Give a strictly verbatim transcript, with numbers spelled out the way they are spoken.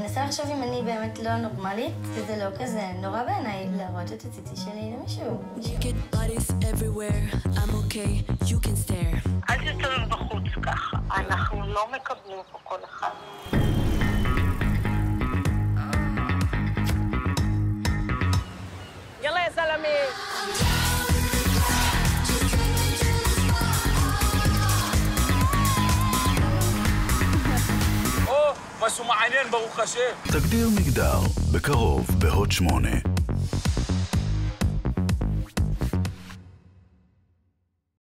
מנסה לחשוב אם אני באמת לא נורמלית, וזה לא כזה נורא בעיניי להראות את הציצי שלי למישהו. אל תסתובב בחוץ ככה, אנחנו לא מקבלים פה כל אחד. יאללה יא זלמי! או, משהו מעניין ברוך השם. תגדיר מגדר, בקרוב בהוט שמונה.